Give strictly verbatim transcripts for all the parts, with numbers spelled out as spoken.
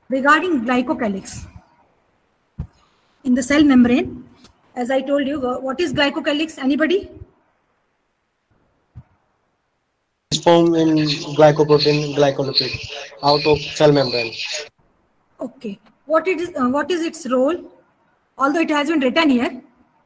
regarding glycocalyx in the cell membrane. As I told you, what is glycocalyx? Anybody? Is formed in glycoprotein glycolipid out of cell membrane. Okay. What it is? Uh, what is its role? Although it has been written here,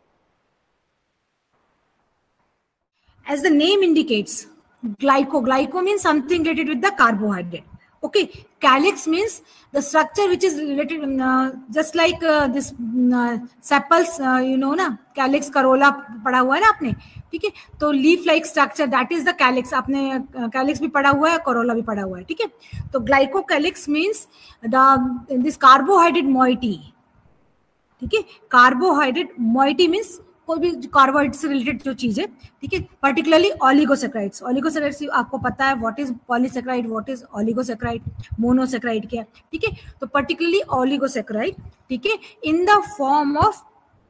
as the name indicates, glyco. Glyco means something related with the carbohydrate. Okay, calyx means the structure which is related, uh, just like uh, this uh, sepals, uh, you know ना, calyx corolla पढ़ा हुआ है ना आपने, ठीक है? तो leaf like structure, that is the calyx. आपने calyx भी पढ़ा हुआ है, corolla भी पढ़ा हुआ है, ठीक है? तो glycocalyx means the this carbohydrate moiety, ठीक है? Carbohydrate moiety means कोई भी कार्बोहाइड्रेट से रिलेटेड जो चीज है, ठीक है? पर्टिकुलरली ऑलिगोसैकेराइड्स. ऑलिगोसैकेराइड्स आपको पता है what is polysaccharide, what is oligosaccharide, monosaccharide क्या, ठीक है? तो पर्टिकुलरली ऑलिगोसैकेराइड, ठीक है, इन द फॉर्म ऑफ,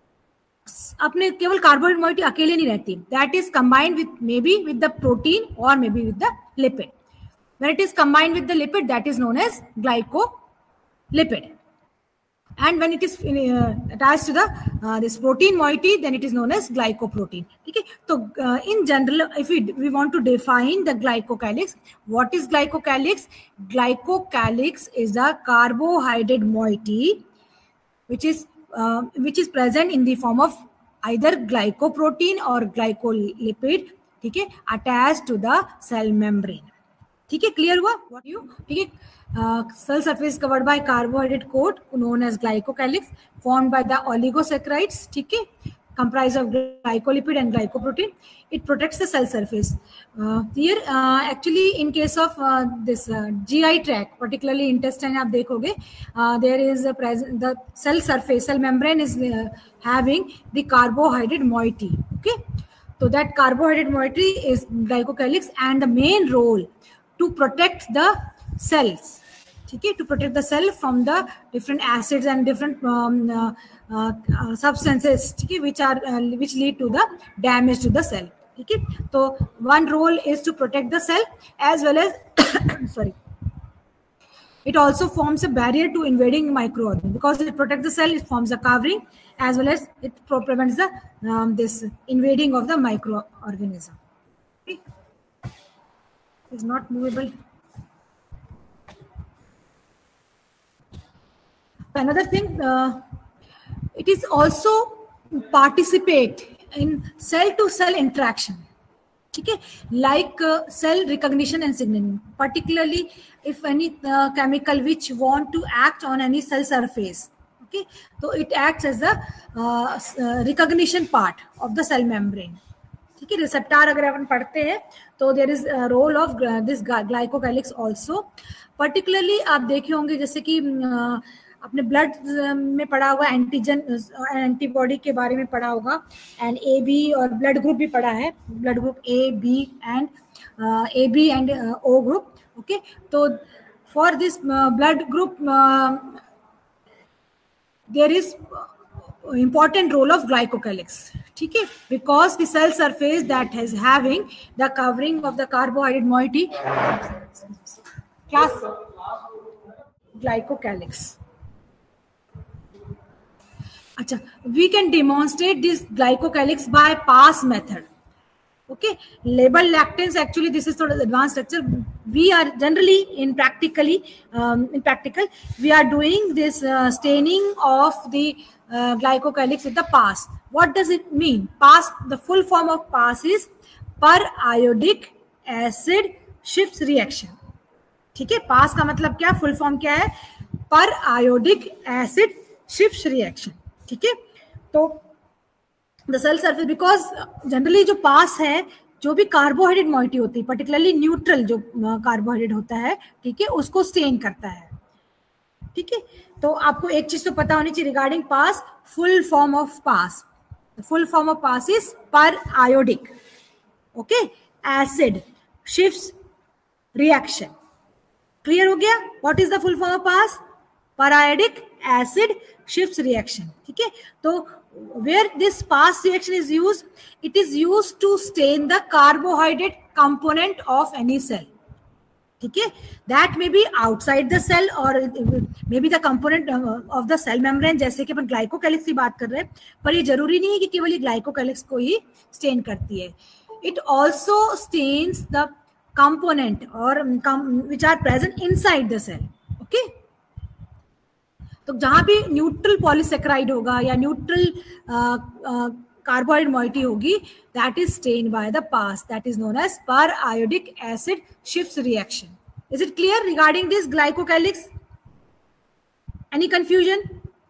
अपने केवल कार्बोहाइड्रेट मॉइटी अकेले नहीं रहती, that is combined with maybe with the protein और maybe with the lipid. When it is combined with the lipid, that is known as glycolipid. And when it is uh, attached to the uh, this protein moiety, then it is known as glycoprotein. Okay, so uh, in general, if we we want to define the glycocalyx, what is glycocalyx? Glycocalyx is a carbohydrate moiety which is uh, which is present in the form of either glycoprotein or glycolipid, ठीक है, attached to the cell membrane. ठीक है, clear हुआ? What you, ठीक है? Uh, cell surface covered by carbohydrate coat known as glycocalyx, formed by the oligosaccharides, ठीक है, comprised of glycolipid and glycoprotein. It protects the cell surface. Uh, here, uh, actually, in case of uh, this uh, G I tract, particularly intestine, आप देखोगे, uh, there is a present, the cell surface, cell membrane is uh, having the carbohydrate moiety. Okay, so that carbohydrate moiety is glycocalyx, and the main role to protect the cells, ठीक है, to protect the cell from the different acids and different um, uh, uh, substances, ठीक है, which are uh, which lead to the damage to the cell, ठीक है? तो one role is to protect the cell as well as sorry, it also forms a barrier to invading microorganisms. Because it protects the cell, it forms a covering as well as it prevents the um, this invading of the microorganism. Okay? It's not movable. Another thing, uh, it is also participate in cell-to-cell interaction, okay, like uh, cell recognition and signaling. Particularly, if any uh, chemical which want to act on any cell surface, okay, so it acts as the uh, uh, recognition part of the cell membrane. ठीक है, receptor अगर अपन पढ़ते हैं तो there is role of this glycocalyx also. Particularly आप देखे होंगे जैसे कि uh, अपने ब्लड में पढ़ा हुआ एंटीजन एंटीबॉडी के बारे में पढ़ा होगा, एंड ए बी और ब्लड ग्रुप भी पढ़ा है, blood group A B and A B and O group. Okay, तो for this blood group there is important role of glycocalyx, ठीक है, because the cell surface that is having the covering of the carbohydrate moiety, class glycocalyx. अच्छा, we can demonstrate this glycocalyx by pass method. Okay, label lactans, actually this is sort of advanced structure. We are generally in practically um, in practical we are doing this uh, staining of the uh, glycocalyx with the pass. What does it mean? Pass, the full form of pass is per iodic acid Schiff's reaction. ठीक है, पास का मतलब क्या, full form क्या है, पर iodic acid Schiff's reaction. ठीक है, तो the cell surface, because generally जो पास है, जो भी कार्बोहाइड्रेट मॉइटी होती है, पर्टिकुलरली न्यूट्रल जो कार्बोहाइड्रेट होता है, ठीक है, उसको स्टेन करता है. ठीक है, तो आपको एक चीज तो पता होनी चाहिए regarding PAS, full form of PAS. Full form of PAS is periodic, okay, acid Schiff's reaction. Clear हो गया? What is the full form of PAS? Periodic acid Schiff's reaction. ठीक है, तो where this pass reaction is used, it is used to stain the carbohydrate component of any cell. ठीक है, that maybe outside the cell और maybe the component of the cell membrane, जैसे कि अपन glycocalyx की बात कर रहे हैं, पर ये जरूरी नहीं है कि केवल ये ग्लाइकोकैलिक्स को ही स्टेन करती है. It also stains the component और which are present inside the cell. Okay, तो जहां भी न्यूट्रल पॉलीसेक्राइड होगा या न्यूट्रल कार्बोहाइड्रेट मोइटी होगी, that is stained by the pass, that is known as per-iodic acid Schiff's reaction. Is it clear regarding this glycocalyx? Any confusion?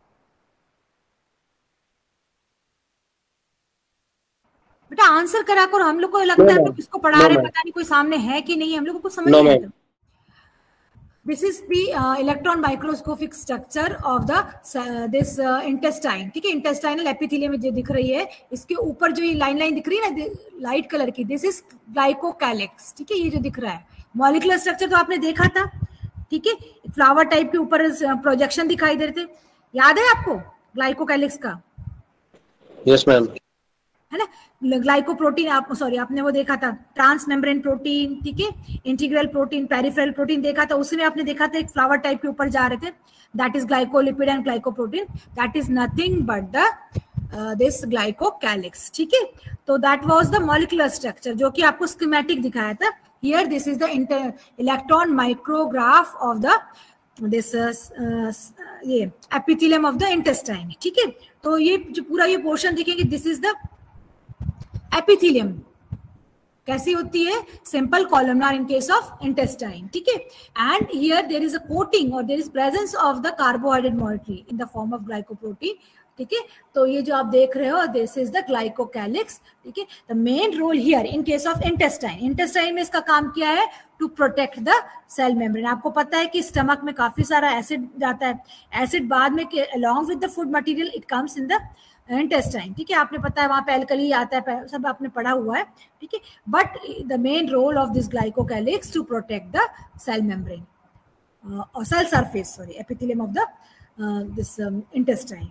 बेटा answer करा करो, हम लोग को लगता है हम लोग किसको पढ़ा रहे, पता नहीं कोई सामने है कि नहीं, हम लोग को कुछ समझ नहीं आता. This is the uh, electron microscopic structure of the uh, this uh, intestine. ठीक है, intestinal epithelium जो दिख रही है, इसके ऊपर जो ये लाइन लाइन दिख रही है ना लाइट कलर की, this is glycocalyx. ठीक है, ये जो दिख रहा है मॉलिक्यूलर स्ट्रक्चर तो आपने देखा था. ठीक है, फ्लावर टाइप के ऊपर प्रोजेक्शन दिखाई दे रहे थे, याद है आपको ग्लाइकोकैलिक्स का? यस मैम, है ना. ग्लाइकोप्रोटीन आप सॉरी आपने वो देखा था, ट्रांस मेम्ब्रेन प्रोटीन, ठीक है, इंटीग्रल प्रोटीन, पेरिफेरल प्रोटीन देखा था, उसमें आपने देखा था एक फ्लावर टाइप के ऊपर जा रहे थे, that is glycolipid and glycoprotein, that is nothing but the this glycocalyx. ठीक है, तो that was the molecular structure जो कि आपको स्कीमेटिक दिखाया था. Here this is the electron micrograph of the this ये एपिथेलियम ऑफ द इंटेस्टाइन. ठीक है, तो ये जो पूरा ये पोर्शन देखेंगे, दिस इज द एपिथेलियम. कैसी होती है? Simple columnar in case of intestine. ठीक है, and here there is a coating और there is presence of the carbohydrate molecule in the form of glycoprotein. ठीक है, तो ये जो आप देख रहे हो दिस इज द ग्लाइकोकैलिक्स. ठीक है, the main role here in case of intestine, intestine में इसका काम किया है to protect the cell membrane. आपको पता है कि स्टमक में काफी सारा एसिड जाता है, एसिड बाद में along with the food material it comes in the intestine. ठीक है, आपने पता है वहां पे अल्कली आता है, सब आपने पढ़ा हुआ है. ठीक है, but the main role of this glycocalyx to protect the cell membrane और cell surface sorry epithelium of the this intestine.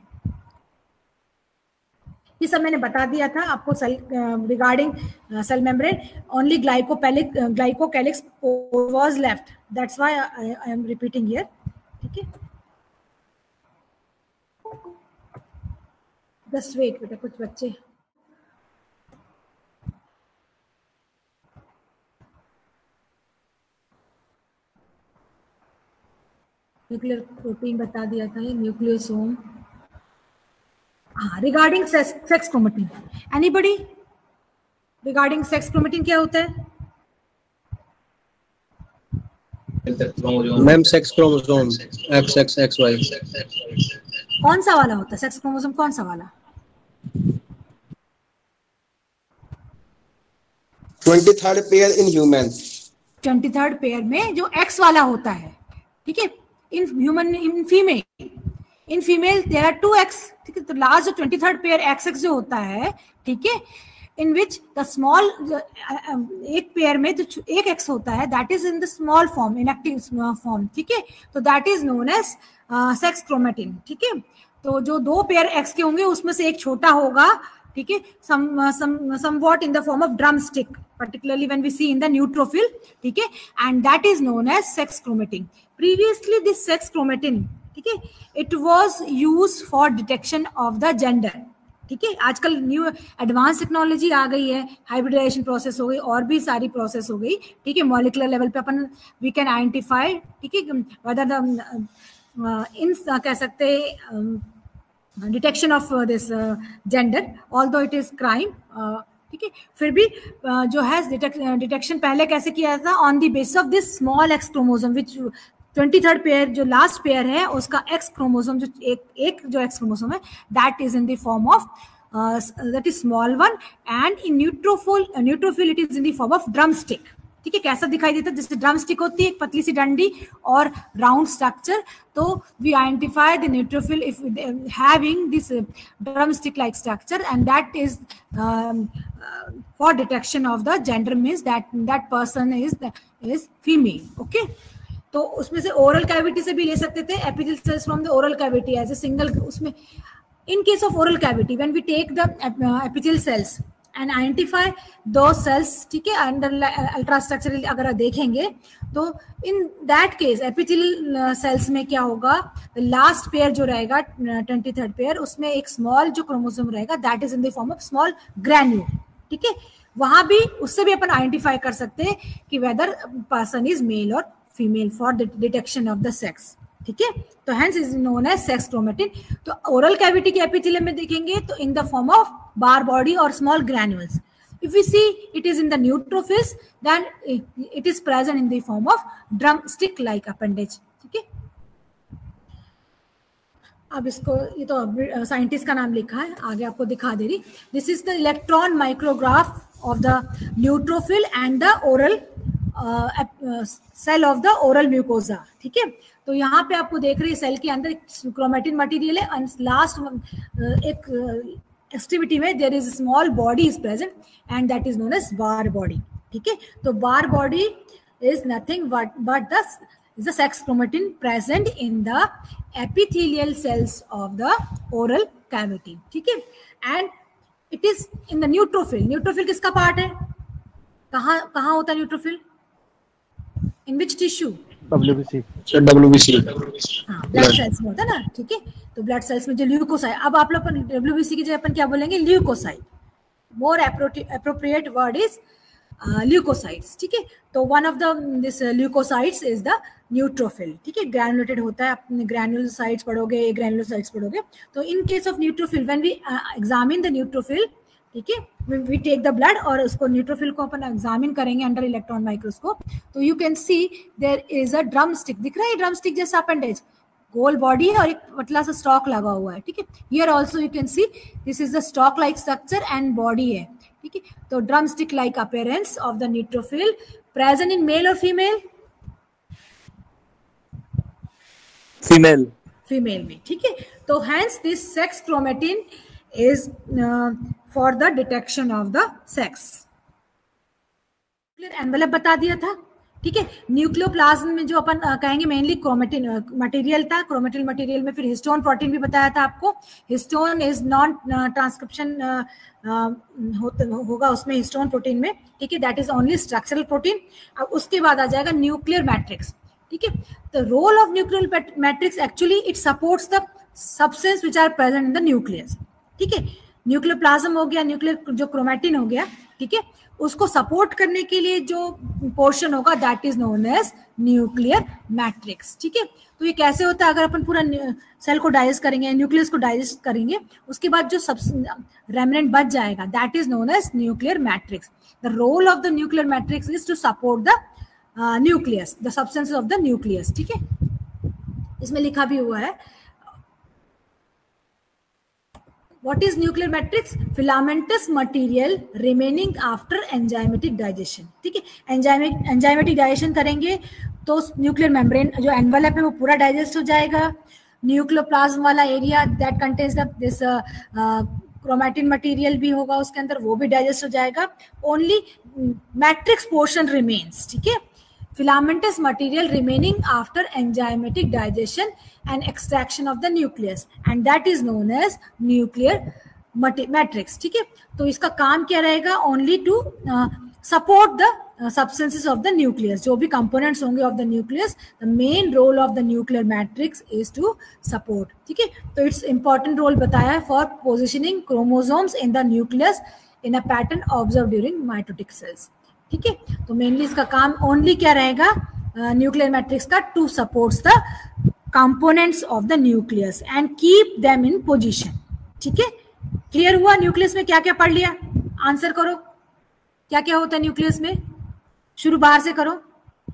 ये सब मैंने बता दिया था आपको cell regarding cell membrane. Only glycopallic glycocalyx was left, that's why I am repeating here. ठीक है, जस्ट वेट बेटा, कुछ बच्चे न्यूक्लियर प्रोटीन बता दिया था, ये न्यूक्लियोसोम. हाँ, regarding sex chromatin, anybody regarding sex chromatin क्या होता है? Ma'am sex chromosome X X X Y. कौन सा वाला होता है सेक्स क्रोमोसोम, कौन सा वाला? Twenty third pair in human. Twenty third pair में जो एक्स वाला होता है. ठीक है, in human, in female, in female there are two X. ठीक है, तो लास्ट जो twenty third pair X X जो होता है, ठीक है, इन विच द स्मॉल एक पेयर में तो एक एक्स होता है, that is in the small form, inactive form. ठीक है, तो that is known as sex chromatin. ठीक है, तो जो दो पेयर एक्स के होंगे उसमें से एक छोटा होगा. ठीक है, some some somewhat in the form of drumstick, particularly when we see in the neutrophil. ठीक है, and that is known as sex chromatin. Previously this sex chromatin, ठीक है, it was used for detection of the gender. ठीक है, आजकल new advance technology आ गई है, hybridisation process हो गई और भी सारी प्रोसेस हो गई. ठीक है, मॉलिक्यूलर लेवल पे अपन वी कैन आइडेंटिफाई. ठीक है, वेदर द इन कह सकते हैं detection of this gender, although it is crime. ठीक है, फिर भी जो है डिटेक्शन पहले कैसे किया था? On the basis of this small X chromosome, which twenty third pair जो लास्ट पेयर है उसका एक्स क्रोमोसोम, जो एक एक जो एक्स क्रोमोसोम है, that is in the form of that is small one, and in neutrophil neutrophil it is in the form of drumstick. ठीक है, कैसा दिखाई देता है? जैसे ड्रम स्टिक होती है, एक पतली सी डंडी और राउंड स्ट्रक्चर. तो we identify the neutrophil if having this drum stick like structure, and that is for detection of the gender, means that that person is is female. Okay, तो उसमें से ओरल कैविटी से भी ले सकते थे, epithelial cells from the oral cavity as a single. उसमें in case of oral cavity when we take the epithelial cells and identify those cells, ठीक है, under ultrastructural अगर देखेंगे तो in that case epithelial cells में क्या होगा, the last pair जो रहेगा twenty-third pair, उसमें एक small जो क्रोमोसोम रहेगा that is in the form of small granule, ठीक है, वहां भी उससे भी अपन आइडेंटिफाई कर सकते हैं कि वेदर पर्सन इज मेल और female for detection of the sex, ठीक है, तो hence is known as sex chromatin. तो ओरल कैविटी के एपिथेलियम में देखेंगे तो in the form of bar body और small granules. If we see it is in the neutrophils then it is present in the form of drum stick like appendage, ठीक है। अब इसको, ये तो साइंटिस्ट का नाम लिखा है, आगे आपको दिखा दे रही। This is the electron micrograph of the neutrophil and the oral cell of the oral mucosa, ठीक है। तो यहाँ पे आपको देख रहे हैं सेल के अंदर क्रोमेटिन मटेरियल है एंड लास्ट एक एक्सट्रीमिटी में there is small body is present and that is known as bar body, ठीक है। तो bar body is nothing but but the is the sex chromatin present in the epithelial cells of the oral cavity, ठीक है, and it is in the neutrophil। neutrophil किसका part है, कहाँ कहाँ होता है neutrophil, in which tissue, W B C, W B C, हाँ blood cells में होता है ना, ठीक है। तो ब्लड सेल्स में जो ल्यूकोसाइट, अब आप लोग W B C की जगह अपन क्या बोलेंगे, leucocyte, more appropriate word is leucocytes, ठीक है। तो one of the this leucocytes is the neutrophil, ठीक है, ग्रैनुलेटेड होता है, अपने ग्रैनुलोसाइट्स पढ़ोगे, ग्रैनुलोसाइट्स पढ़ोगे। तो in case of neutrophil when we examine the neutrophil, ठीक है, वी टेक द ब्लड और उसको न्यूट्रोफिल को अपन एग्जामिन करेंगे अंडर इलेक्ट्रॉन माइक्रोस्कोप, तो you can see there is a drumstick, दिख रहा है ड्रम स्टिक जैसा अपेंडेज, गोल बॉडी है और एक पतला सा स्टॉक लगा हुआ है, ठीक है। Here also you can see this is the stalk like structure and body है, ठीक है। तो drum stick like appearance of the neutrophil present in male और फीमेल, फीमेल फीमेल में, ठीक है। तो hence this sex chromatin is for the detection of the sex. Nuclear envelope बता दिया था, ठीक है। न्यूक्लियोप्लाज्म में जो अपन uh, कहेंगे मेनली क्रोमेटिन मटेरियल था, क्रोमेटिन मटेरियल में फिर हिस्टोन प्रोटीन भी बताया था आपको। हिस्टोन इज नॉन ट्रांसक्रिप्शन होगा उसमें, हिस्टोन प्रोटीन में, ठीक है, that is only structural protein. अब उसके बाद आ जाएगा न्यूक्लियर मैट्रिक्स, ठीक है। The role of nuclear matrix actually it supports the substance which are present in the nucleus, ठीक है। न्यूक्लियोप्लाज्म हो गया, न्यूक्लियर जो क्रोमेटिन हो गया, ठीक है, उसको सपोर्ट करने के लिए जो पोर्शन होगा that is known as nuclear matrix, ठीक है। तो ये कैसे होता है, अगर अपन पूरा सेल को डाइजेस्ट करेंगे, न्यूक्लियस को डाइजेस्ट करेंगे, उसके बाद जो सब रेमिनेंट बच जाएगा that is known as nuclear matrix. The role of the nuclear matrix is to support the nucleus, the substances of the nucleus, ठीक है। इसमें लिखा भी हुआ है what is nuclear matrix, filamentous material remaining after enzymatic digestion, ठीक है। Enzymatic enzymatic digestion करेंगे तो न्यूक्लियर मेम्ब्रेन जो एनवेलप है वो पूरा डाइजेस्ट हो जाएगा। न्यूक्लियोप्लाज्म वाला area that contains this chromatin material भी होगा उसके अंदर, वो भी डाइजेस्ट हो जाएगा। ओनली मैट्रिक्स पोर्शन रिमेन्स, ठीक है। filamentous material remaining after enzymatic digestion and extraction of the nucleus, and that is known as nuclear matrix, ठीक है। तो इसका काम क्या रहेगा, only to uh, support the uh, substances of the nucleus, जो भी components होंगे of the nucleus, the main role of the nuclear matrix is to support, ठीक है। तो its important role बताया है for positioning chromosomes in the nucleus in a pattern observed during mitotic cells, ठीक है। तो मेनली इसका काम ओनली क्या रहेगा न्यूक्लियर uh, मैट्रिक्स का, to supports the components of the nucleus and keep them in position, ठीक है। क्लियर हुआ, न्यूक्लियस में क्या क्या पढ़ लिया, आंसर करो, क्या क्या होता है न्यूक्लियस में, शुरू बाहर से करो,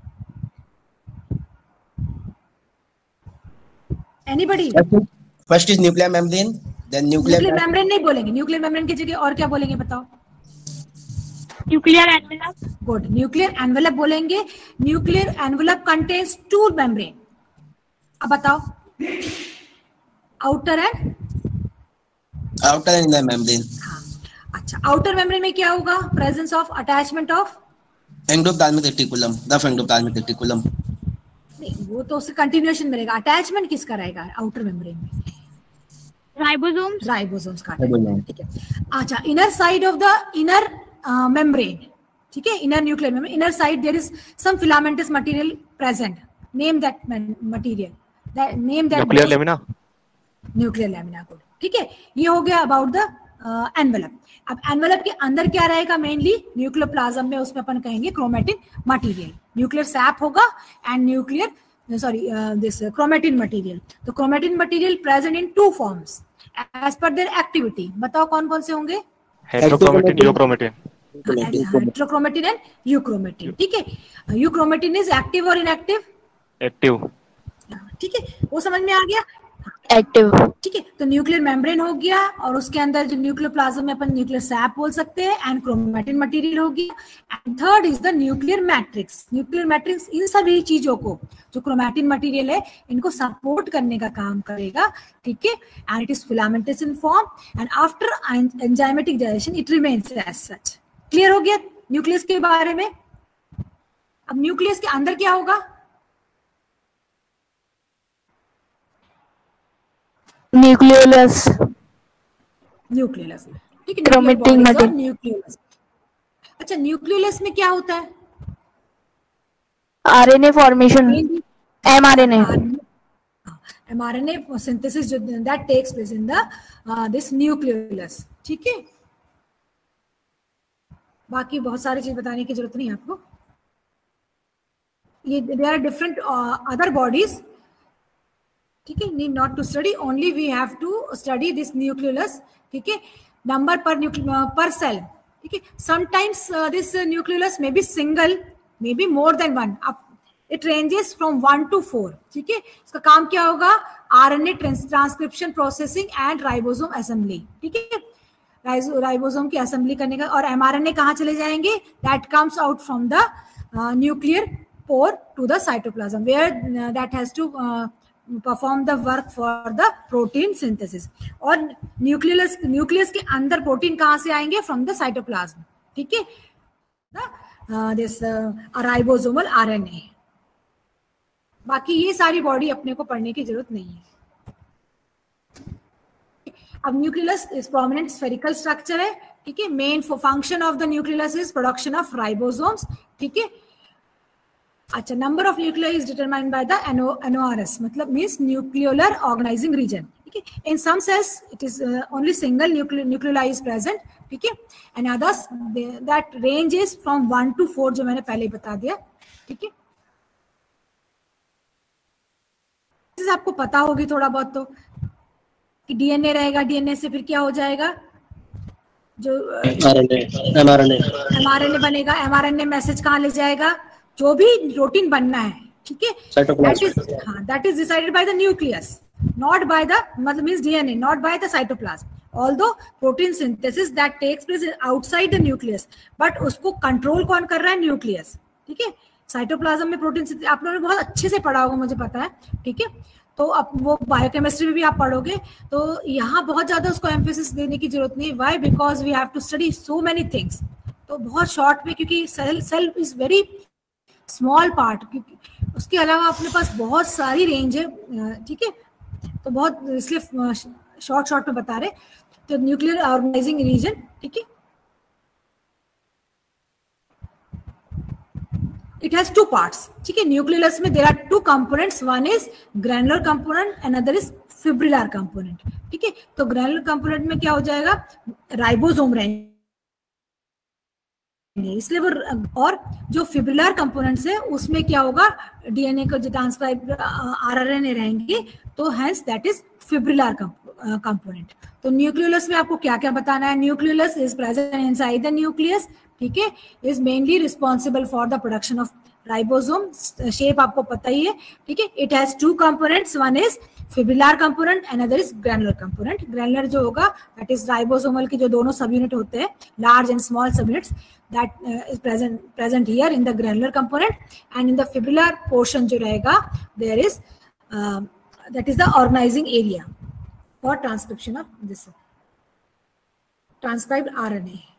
anybody. First is nuclear membrane, then nuclear membrane नहीं बोलेंगे, न्यूक्लियर मेम्ब्रेन की जगह और क्या बोलेंगे बताओ, nuclear envelope, good, nuclear envelope बोलेंगे। Nuclear envelope contains two membrane, अब बताओ outer and outer and inner membrane. हाँ, अच्छा, आउटर मेम्ब्रेन में क्या होगा, presence of attachment of endoplasmic reticulum, the endoplasmic reticulum, नहीं वो तो उससे कंटिन्यूएशन में रहेगा। अटैचमेंट किसका रहेगा आउटर मेम्ब्रेन में, राइबोसोम्स राइबोसोम्स कहते हैं, Ribosome. ठीक है। अच्छा, inner side of the inner membrane, ठीक है, inner nuclear membrane, inner side there is some filamentous material present, name that material, name that nuclear lamina, nuclear lamina good, ठीक है। ये हो गया अबाउट द एनवेलप। अब एनवेलप के अंदर क्या रहेगा, मेनली न्यूक्लियोप्लाज्म में, उसमें अपन कहेंगे क्रोमेटिन मटेरियल, न्यूक्लियर सैप होगा and nuclear sorry this chromatin material. तो chromatin material present in two forms as per their activity. बताओ कौन कौन से होंगे? Heterochromatin, euchromatin. Heterochromatin and euchromatin, ठीक है। यूक्रोमेटिन इज एक्टिव और इनएक्टिव? एक्टिव, ठीक है, वो समझ में आ गया, एक्टिव, ठीक है। तो न्यूक्लियर मेम्ब्रेन हो गया, और उसके अंदर जो न्यूक्लियोप्लाज्म में अपन न्यूक्लियर सैप बोल सकते हैं, एंड क्रोमेटिन मटेरियल होगी। And third is the nuclear matrix. Nuclear matrix इन सभी चीजों को, जो क्रोमेटिन मटेरियल है, इनको सपोर्ट करने का काम करेगा, ठीक है। And it is filamentous in form and after enzymatic digestion it remains as such. Clear हो गया न्यूक्लियस के बारे में? अब न्यूक्लियस के अंदर क्या होगा? न्यूक्लियोलस, न्यूक्लियोलस, ठीक है। Chromatin material. न्यूक्लियोलस। अच्छा, न्यूक्लियोलस में क्या होता है? RNA formation, mRNA, mRNA synthesis जो that takes place in the this nucleolus, ठीक है। बाकी बहुत सारी चीज बताने की जरूरत नहीं है आपको। ये there are different other bodies, ठीक है, need not to study, only we have to study this nucleolus, ठीक है। नंबर पर पर सेल, ठीक है। Sometimes this nucleolus may be single, may be more than one, अब it ranges from one to four, ठीक है। इसका काम क्या होगा? RNA transcription, processing and ribosome assembly, ठीक है। राइबोसोम की असेंबली करने का। और एमआरएनए कहाँ चले जाएंगे? That comes out from the nuclear pore to the cytoplasm, where that has to perform the work for the protein synthesis. और न्यूक्लियस न्यूक्लियस के अंदर प्रोटीन कहाँ से आएंगे? फ्रॉम द साइटोप्लाज्म, ठीक है, दिस राइबोसोमल आरएनए। बाकी ये सारी बॉडी अपने को पढ़ने की जरूरत नहीं है। अब nucleus is prominent spherical structure है, ठीक है। Main function of the nucleus is production of ribosomes, ठीक है। अच्छा, number of nuclear is determined by the NORs, मतलब मींस न्यूक्लियोलर ऑर्गेनाइजिंग रीजन, ठीक है। In some cells it is only single nucleoli is present, ठीक है। And others that range is from one to four, जो मैंने पहले बता दिया, ठीक है। आपको पता होगी थोड़ा बहुत तो, कि डीएनए रहेगा, डीएनए से फिर क्या हो जाएगा? जो एमआरएनए एमआरएनए बनेगा, एमआरएनए मैसेज कहाँ ले जाएगा? जो भी प्रोटीन बनना है, ठीक है, दैट इज हाँ that is decided by the nucleus, not by the, मतलब means DNA, not by the cytoplasm. Although protein synthesis that takes place outside the nucleus, but उसको कंट्रोल कौन कर रहा है? न्यूक्लियस, ठीक है। साइटोप्लाज्म में प्रोटीन सिंथेसिस आप लोगों ने बहुत अच्छे से पढ़ा होगा, मुझे पता है, ठीक है। तो अब वो बायोकेमिस्ट्री में भी आप पढ़ोगे, तो यहाँ बहुत ज्यादा उसको एम्फेसिस देने की जरूरत नहीं। Why? Because we have to study so many things. तो बहुत शॉर्ट में, क्योंकि cell cell is very small part, क्योंकि उसके अलावा अपने पास बहुत सारी रेंज है, ठीक है। तो बहुत इसलिए शॉर्ट शॉर्ट में बता रहे। तो न्यूक्लियर ऑर्गेनाइजिंग रीजन, ठीक है, it has two parts, ठीक है। न्यूक्लियस में there are two components, one is granular component, another is fibrillar component, ठीक है। तो granular component में क्या हो जाएगा? राइबोसोम रहेंगे, इसलिए वो, और जो फिब्रिलर कंपोनेंट्स है उसमें क्या होगा? डीएनए को जो ट्रांसक्राइब आरएनए रहेंगे, तो hence that is fibrillar component. तो न्यूक्लियस में आपको क्या क्या बताना है? Nucleus is present inside the nucleus, ठीक है, is mainly responsible for the production of ribosome. Shape आपको पता ही है, ठीक है। It has two components, one is fibrillar component, another is granular component. Granular जो होगा दैट इज राइबोसोमल के जो दोनों सब यूनिट होते हैं, large and small subunits, that uh, is present present here in the granular component, and in the fibrillar portion जो रहेगा, there is uh, that is the organizing area for transcription of this transcribed R N A.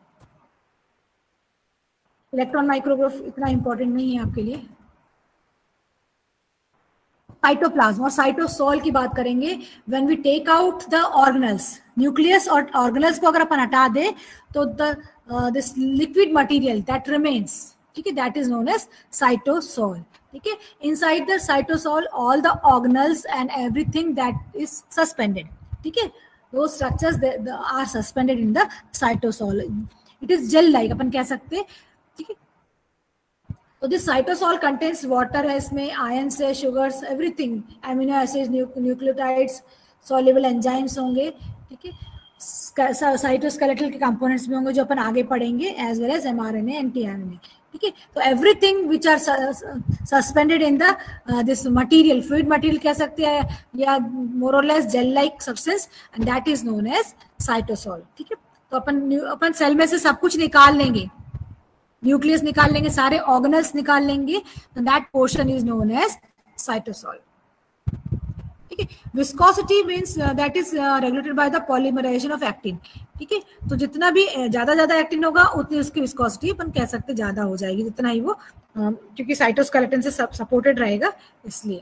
Electron micrograph इतना important नहीं है आपके लिए। Cytoplasm और cytosol की बात करेंगे when we take out the organelles, nucleus और ऑर्गेनल्स को अगर अपन हटा दे तो the this liquid material that remains, ठीक है, that is known as cytosol, ठीक है. Inside the cytosol all the organelles and everything that is suspended, ठीक है, those structures that are suspended in the cytosol. It is gel like अपन कह सकते हैं, ठीक है. तो दिस साइटोसॉल कंटेन्स वाटर है, इसमें आयंस है, sugars, everything, amino acids, nucleotides, soluble enzymes होंगे, ठीक है. साइटोस्केलेटल के कंपोनेंट्स भी होंगे जो अपन आगे पढ़ेंगे, as well as mRNA and tRNA, ठीक है. तो everything which are suspended in the this material, fluid material कह सकते हैं या मोर और less gel like substance, and that is known as cytosol, ठीक है. तो अपन अपन सेल में से सब कुछ निकाल लेंगे, न्यूक्लियस निकाल लेंगे, सारे ऑर्गेनल्स निकाल लेंगे, तो that portion is known as cytosol, ठीक है. Viscosity means that is regulated by the polymerization of actin, ठीक है. तो जितना भी ज्यादा ज्यादा एक्टिन होगा उतनी उसकी विस्कोसिटी अपन कह सकते ज्यादा हो जाएगी, जितना ही वो uh, क्योंकि साइटोस्केलेटन से सपोर्टेड रहेगा इसलिए.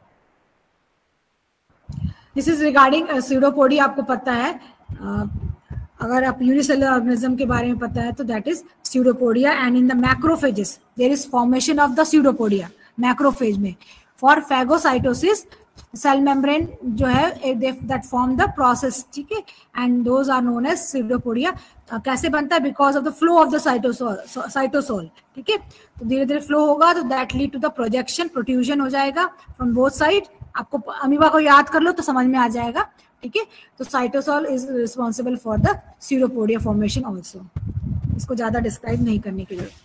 This is regarding pseudopodia. आपको पता है, uh, अगर आप यूनिसेलुलर ऑर्गेनिज्म के बारे में पता है तो that is pseudopodia. And in the macrophages there is formation of the pseudopodia macrophage में. फॉर फैगोसाइटोसिस सेल मेम्ब्रेन जो है दैट फॉर्म द प्रोसेस, ठीक है, and those are known as pseudopodia. कैसे बनता है? Because of the flow of the cytosol cytosol ठीक है. तो धीरे धीरे फ्लो होगा तो that lead to the projection, protrusion हो जाएगा फ्रॉम बोथ साइड. आपको अमीबा को याद कर लो तो समझ में आ जाएगा, ठीक है. तो cytosol is responsible for the pseudopodia formation also. इसको ज्यादा डिस्क्राइब नहीं करने के लिए.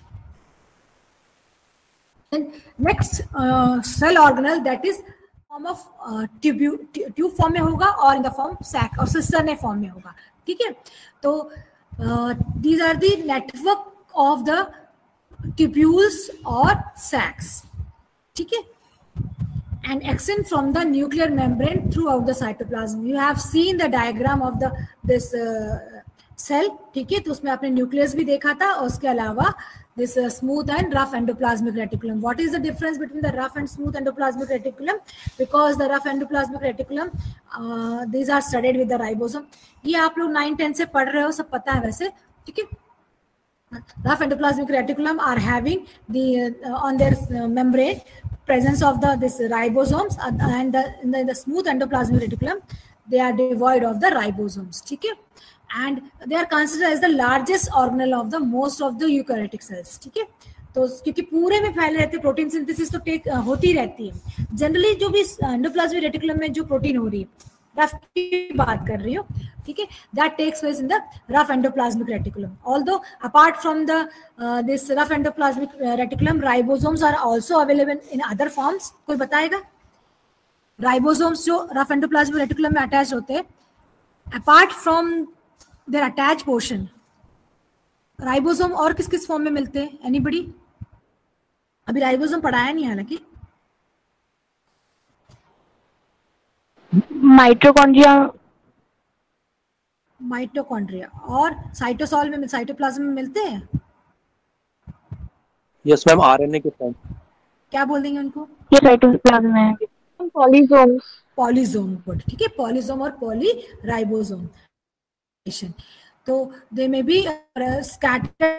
Next cell organelle that is form of tube tube form में होगा और इन द फॉर्म सैक और सिस्टर्न फॉर्म में होगा, ठीक है. तो these are the network of the tubules और सैक्स, ठीक है, and extend from the nuclear membrane throughout the cytoplasm. You have seen the diagram of the this uh, cell, ठीक है. तो उसमें आपने न्यूक्लियस भी देखा था और उसके अलावा this uh, smooth and rough endoplasmic reticulum. What is the difference between the rough and smooth endoplasmic reticulum? Because the rough endoplasmic reticulum uh, these are studied with the ribosome. ये आप लोग nine ten से पढ़ रहे हो, सब पता है वैसे, ठीक है. Rough endoplasmic reticulum are having the uh, on their uh, membrane presence of the this ribosomes, and the, in the, in the smooth endoplasmic reticulum they are devoid of the ribosomes, ठीक है. And they are considered as the largest organelle of the most of the eukaryotic cells, ठीक है. तो क्योंकि पूरे में फैले रहते हैं, प्रोटीन सिंथेसिस तो टेक होती रहती है जनरली. जो भी एंडोप्लाज्मिक रेटिकुलम में जो प्रोटीन हो रही है, रफ की बात कर रही हो, ठीक है, that takes place in the rough endoplasmic reticulum. Although apart from the this rough endoplasmic reticulum, ribosomes are also available in other forms. कोई बताएगा? राइबोसोम्स जो रफ एंडोप्लाज्मिक रेटिकुलम में अटैच होते हैं, apart from their attach portion, ribosome और किस किस form में मिलते हैं? एनीबडी? अभी राइबोसोम पढ़ाया नहीं हालांकि. माइटोकॉन्ड्रिया. माइटोकॉन्ड्रिया और साइटोसॉल में, साइटोप्लाज्म में मिलते हैं. यस मैम, आरएनए के फॉर्म. क्या बोल देंगे उनको? ये साइटोप्लाज्म में है. पॉलीसोम्स. पॉलीसोम, गुड, ठीक है. पॉलीसोम और पॉली राइबोसोम. तो they may be scattered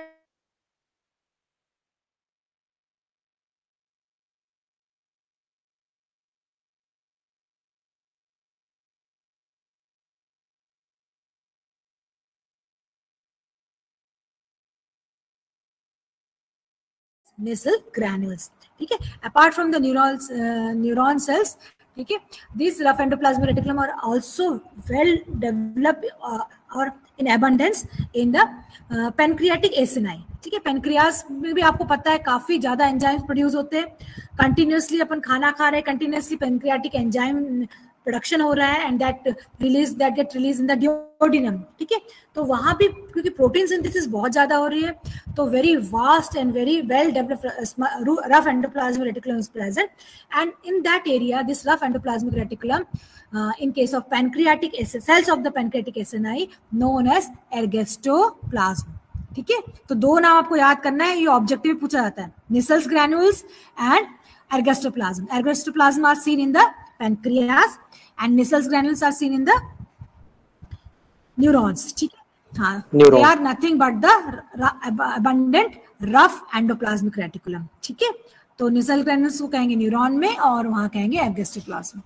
nasal granules, ठीक है. Apart from the neurons neuron cells, ठीक है, this rough endoplasmic reticulum are also well developed और in abundance in the pancreatic acini, ठीक है. पेनक्रियास में भी आपको पता है काफी ज्यादा एंजाइम्स प्रोड्यूस होते हैं. कंटिन्यूसली अपन खाना खा रहे हैं, कंटिन्यूसली पेनक्रियाटिक एंजाइम प्रोडक्शन हो रहा है, and that release that get release in the duodenum, ठीक है. तो वहां भी क्योंकि प्रोटीन सिंथेसिस बहुत ज्यादा हो रही है, तो very vast and very well developed rough endoplasmic reticulum is present, and in that area this rough endoplasmic reticulum in case of pancreatic cells of the pancreatic acini known as ergastoplasm, ठीक है. तो दो नाम आपको याद करना है, ये ऑब्जेक्टिव पूछा जाता है, Nissl's granules and ergastoplasm. Ergastoplasm are seen in the pancreas and Nissel's granules are seen in the neurons. ठीक है, हाँ, they are nothing but the abundant rough endoplasmic reticulum. ठीक है, तो Nissel's granules को कहेंगे न्यूरॉन में और वहां कहेंगे ergastoplasm.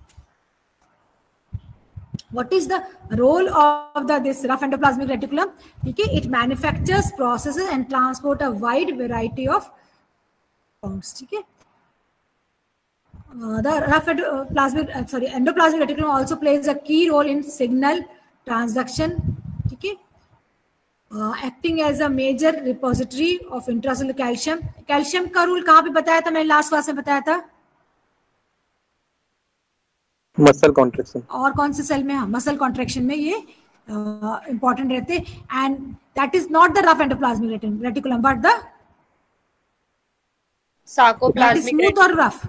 What is the role of the this rough endoplasmic reticulum? Okay, it manufactures, processes, and transport a wide variety of compounds. Okay, uh, the rough endoplasmic uh, sorry endoplasmic reticulum also plays a key role in signal transduction. Okay, uh, acting as a major repository of intracellular calcium. Calcium का role कहाँ पे बताया था? मैंने last class में बताया था. Muscle contraction. और कौन से सेल में? हाँ, मसल कॉन्ट्रैक्शन में ये इंपॉर्टेंट uh, रहते हैं. And that is not the rough endoplasmic reticulum but the sarcoplasmic. Smooth और रफ?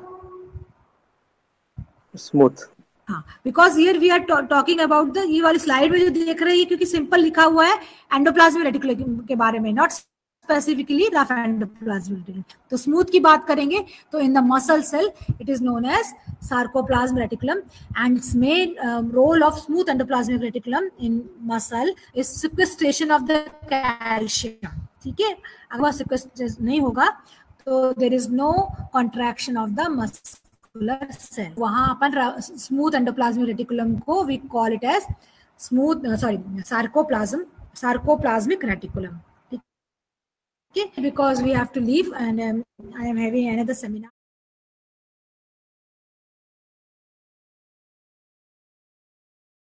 स्मूथ. हाँ, because here we are talking about the, ये वाली स्लाइड में जो देख रहे हैं क्योंकि सिंपल लिखा हुआ है एंडोप्लाज्मिक रेटिकुलम के बारे में, not specifically rough endoplasmic reticulum. तो स्मूथ की बात करेंगे तो in the muscle cell it is known as sarcoplasmic reticulum, and its main um, role of smooth endoplasmic reticulum in muscle is sequestration of the calcium. ठीक है, अगर वह sequestration नहीं होगा तो there is no contraction of the muscular cell. वहाँ अपन smooth endoplasmic reticulum को we call it as smooth uh, sorry sarcoplasm sarcoplasmic reticulum. Okay, because we have to leave and um, I am having another seminar.